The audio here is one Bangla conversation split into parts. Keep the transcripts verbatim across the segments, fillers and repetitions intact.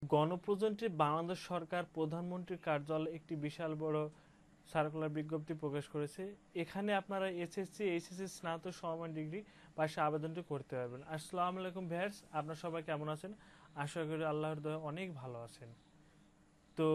গণপ্রজাতন্ত্রী বাংলাদেশ সরকার প্রধানমন্ত্রীর কার্যালয় একটি বিশাল বড় সার্কুলার বিজ্ঞপ্তি প্রকাশ করেছে। এখানে আপনারা এসএসসি এইচএসসি স্নাতক সমমান ডিগ্রি পাশে আবেদনটি করতে পারবেন। আসসালামু আলাইকুম ভিউয়ার্স, আপনারা সবাই কেমন আছেন? আশা করি আল্লাহর দয়ায় অনেক ভালো আছেন। তো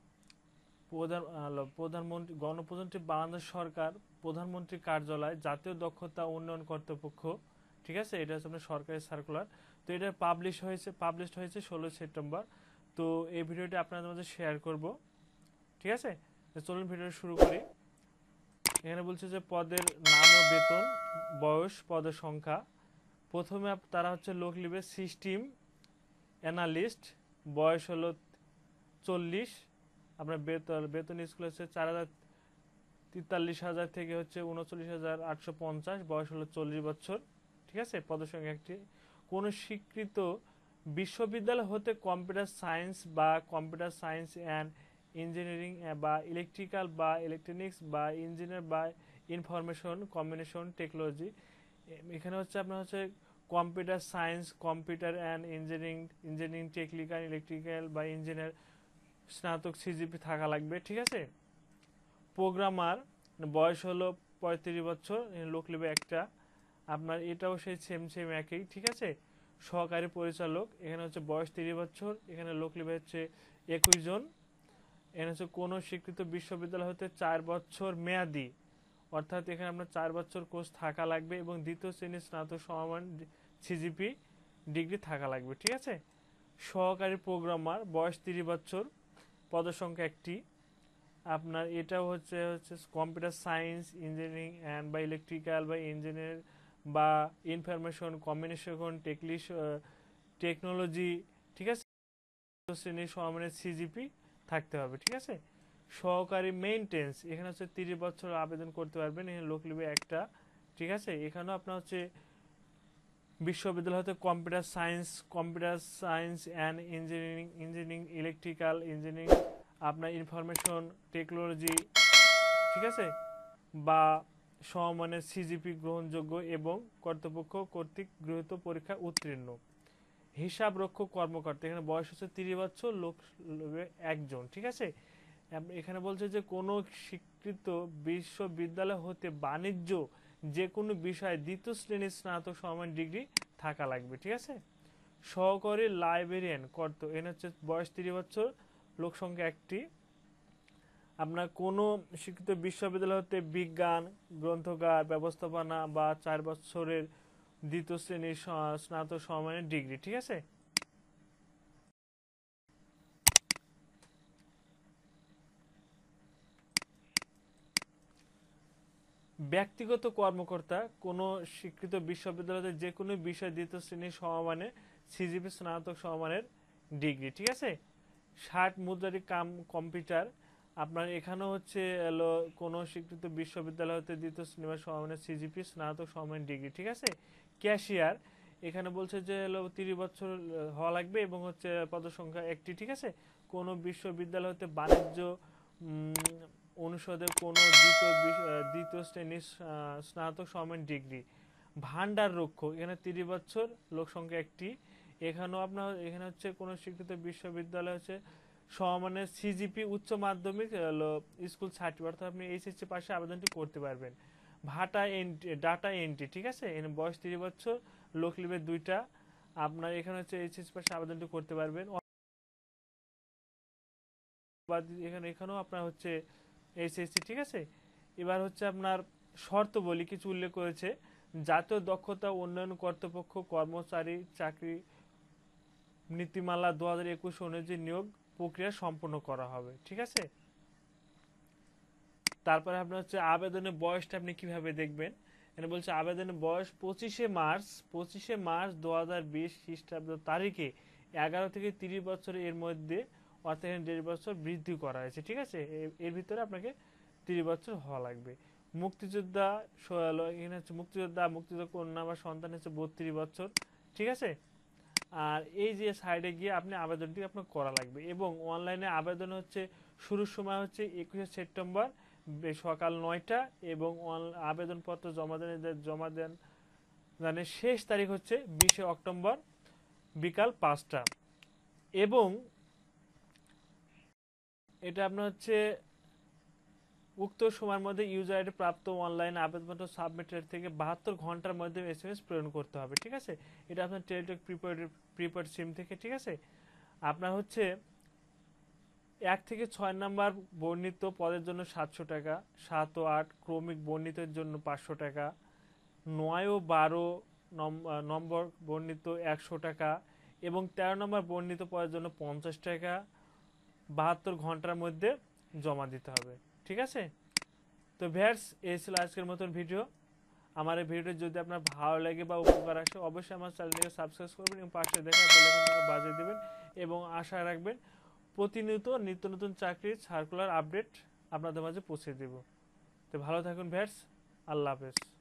প্রধান প্রধানমন্ত্রী গণপ্রজাতন্ত্রী বাংলাদেশ সরকার প্রধানমন্ত্রীর কার্যালয় জাতীয় দক্ষতা উন্নয়ন কর্তৃপক্ষ, ঠিক আছে, এটা হচ্ছে আপনার সরকারি সার্কুলার। তো এটা পাবলিশ হয়েছে পাবলিশ হয়েছে ষোলোই সেপ্টেম্বর। তো এই ভিডিওটি আপনাদের মধ্যে শেয়ার করব, ঠিক আছে। চলুন ভিডিও শুরু করি। এখানে বলছে যে পদের নাম ও বেতন, বয়স, পদের সংখ্যা। প্রথমে তারা হচ্ছে লোক লিবে সিস্টেম অ্যানালিস্ট, বয়স হলো চল্লিশ। আপনার বেতন বেতন স্কুল হচ্ছে চার হাজার তেতাল্লিশ হাজার থেকে হচ্ছে উনচল্লিশ হাজার আটশো পঞ্চাশ, বয়স হলো চল্লিশ বছর, ঠিক আছে। পদের সংখ্যা একটি। কোন স্বীকৃত বিশ্ববিদ্যালয় হতে কম্পিউটার সায়েন্স বা কম্পিউটার সায়েন্স অ্যান্ড ইঞ্জিনিয়ারিং বা ইলেকট্রিক্যাল বা ইলেকট্রনিক্স বা ইঞ্জিনিয়ার বা ইনফরমেশন কম্বিনেশন টেকনোলজি, এখানে হচ্ছে আপনার হচ্ছে computer science, computer and engineering engineering technical electrical বা ইঞ্জিনিয়ার স্নাতক সিজিপি থাকা লাগবে, ঠিক আছে। প্রোগ্রামার বয়স হলো পঁয়ত্রিশ বছর, লোক নেবে একটা। আপনার এটাও সেই সেম সেম একই, ঠিক আছে। সহকারী পরিচালক, এখানে হচ্ছে বয়স তিরিশ বছর, এখানে লোক নেবে হচ্ছে একুশ জন। এখানে হচ্ছে কোনো স্বীকৃত বিশ্ববিদ্যালয় হতে চার বছর মেয়াদি, অর্থাৎ এখানে আপনার চার বছর কোর্স থাকা লাগবে এবং দ্বিতীয় শ্রেণীর স্নাতক সমান সিজিপি ডিগ্রি থাকা লাগবে, ঠিক আছে। সহকারী প্রোগ্রামার বয়স তিরিশ বছর, পদের সংখ্যা একটি। আপনার এটাও হচ্ছে হচ্ছে কম্পিউটার সায়েন্স ইঞ্জিনিয়ারিং অ্যান্ড বা ইলেকট্রিক্যাল বা ইঞ্জিনিয়ার বা ইনফরমেশন কমিউনিকেশন টেকলিশ টেকনোলজি, ঠিক আছে, শ্রেণীর সমানের সিজিপি থাকতে হবে, ঠিক আছে। সহকারী মেইনটেন্স, এখানে হচ্ছে তিরিশ বছর আবেদন করতে পারবেন, এখানে লোক লিবে একটা, ঠিক আছে। এখানেও আপনার হচ্ছে বিশ্ববিদ্যালয় হতে computer science computer science and engineering engineering electrical engineering আপনার ইনফরমেশন টেকনোলজি, ঠিক আছে, বা সমমানের সিজিপি গ্রহণযোগ্য এবং কর্তৃপক্ষ কর্তৃক গৃহীত পরীক্ষা উত্তীর্ণ। হিসাব রক্ষক কর্মকর্তা, এখানে বয়স হচ্ছে তিরিশ বছর, লোক একজন, ঠিক আছে। এখানে বলছে যে কোনো স্বীকৃত বিশ্ববিদ্যালয় হতে বাণিজ্য যে কোনো বিষয়ে দ্বিতীয় শ্রেণীর স্নাতক সমান ডিগ্রি থাকা লাগবে, ঠিক আছে। সহকারী লাইব্রেরিয়ান কর্ত, এখানে হচ্ছে বয়স তিরিশ বছর, লোক সংখ্যা একটি। আপনার কোনো স্বীকৃত বিশ্ববিদ্যালয় হতে বিজ্ঞান গ্রন্থাগার ব্যবস্থাপনা বা চার বছরের দ্বিতীয় শ্রেণীর স্নাতক সমমানের ডিগ্রি, ঠিক আছে। ব্যক্তিগত কর্মকর্তা কোনো স্বীকৃত বিশ্ববিদ্যালয়ের যে কোনো বিষয় দ্বিতীয় শ্রেণীর সমমানে সিজিপি স্নাতক সমমানের ডিগ্রি, ঠিক আছে। ষাট মুদ্রারি কাম কম্পিউটার, আপনার এখানেও হচ্ছে এলো কোনো স্বীকৃত বিশ্ববিদ্যালয় হতে দ্বিতীয় শ্রেণীর সমমানের সিজিপি স্নাতক সমমানের ডিগ্রি, ঠিক আছে। ক্যাশিয়ার, এখানে বলছে যে হলো তিরিশ বছর হওয়া লাগবে এবং হচ্ছে পদসংখ্যা একটি, ঠিক আছে। কোনো বিশ্ববিদ্যালয় হতে বাণিজ্য অনুষদের কোনো দ্বিতীয় দ্বিতীয় শ্রেণীর স্নাতক সমান ডিগ্রি। ভান্ডার রক্ষক, এখানে তিরিশ বছর, লোক সংখ্যা একটি। এখানেও আপনার এখানে হচ্ছে কোনো স্বীকৃত বিশ্ববিদ্যালয় হচ্ছে সমানের সিজিপি উচ্চ মাধ্যমিক স্কুল সার্টিফিকেট, অর্থাৎ আপনি এইচএসসি পাশে আবেদনটি করতে পারবেন। ভাটা এন্ট্রি ডাটা এন্ট্রি, ঠিক আছে, এখানে বয়স তিরিশ বছর, লোক লিবে দুইটা। আপনার এখানে হচ্ছে এইচএসসি পাশে আবেদনটি করতে পারবেন। এখানে এখানেও আপনার হচ্ছে এইচএসসি, ঠিক আছে। এবার হচ্ছে আপনার শর্ত বলি কিছু উল্লেখ করেছে। জাতীয় দক্ষতা উন্নয়ন কর্তৃপক্ষ কর্মচারী চাকরি নীতিমালা দু হাজার একুশ অনুযায়ী নিয়োগ প্রক্রিয়া সম্পন্ন করা হবে, ঠিক আছে। তারপরে আপনার হচ্ছে আবেদনের বয়সটা আপনি কিভাবে দেখবেন। এখানে বলছে আবেদনের বয়স পঁচিশে মার্চ পঁচিশে মার্চ দু হাজার বিশ খ্রিস্টাব্দ তারিখে এগারো থেকে তিরিশ বছর এর মধ্যে, অর্থাৎ এখানে দেড় বছর বৃদ্ধি করা হয়েছে, ঠিক আছে। এর ভিতরে আপনাকে তিরিশ বছর হওয়া লাগবে। মুক্তিযোদ্ধা এখানে হচ্ছে মুক্তিযোদ্ধা মুক্তিযোদ্ধা কন্যা বা সন্তান হচ্ছে বত্রিশ বছর, ঠিক আছে। আর এই যে সাইডে গিয়ে আপনি আবেদনটি আপনার করা লাগবে এবং অনলাইনে আবেদন হচ্ছে শুরুর সময় হচ্ছে একুশে সেপ্টেম্বর সকাল নয়টা এবং আবেদনপত্র জমা দেন জমা দেন মানে শেষ তারিখ হচ্ছে বিশে অক্টোবর বিকাল পাঁচটা। এবং এটা আপনার হচ্ছে উক্ত সময়ের মধ্যে ইউজার আইডি প্রাপ্ত অনলাইন আবেদনপত্র সাবমিটের থেকে বাহাত্তর ঘন্টার মধ্যে এস এম এস প্রেরণ করতে হবে, ঠিক আছে। এটা আপনার টেলিটক প্রিপেড প্রিপেড সিম থেকে, ঠিক আছে। আপনার হচ্ছে এক থেকে ছয় নাম্বার বর্ণিত পদের জন্য সাতশো টাকা, সাত ও আট ক্রমিক বর্ণিতের জন্য পাঁচশো টাকা, নয় ও বারো নম্বর বর্ণিত একশো টাকা এবং তেরো নম্বর বর্ণিত পদের জন্য পঞ্চাশ টাকা বাহাত্তর ঘন্টার মধ্যে জমা দিতে হবে, ঠিক আছে। তো ভিউয়ার্স, এই ছিল আজকের মতন ভিডিও। আমার এই ভিডিওটি যদি আপনার ভালো লাগে বা উপকার আসে অবশ্যই আমার চ্যানেলটিকে সাবস্ক্রাইব করবেন এবং পাশে দেখা বেল আইকনটিকে বাজিয়ে দেবেন এবং আশা রাখবেন প্রতিনিয়ত নিত্য নতুন চাকরির সার্কুলার আপডেট আপনাদের মাঝে পৌঁছে দেব। তো ভালো থাকুন ভিউয়ার্স, আল্লাহ হাফেজ।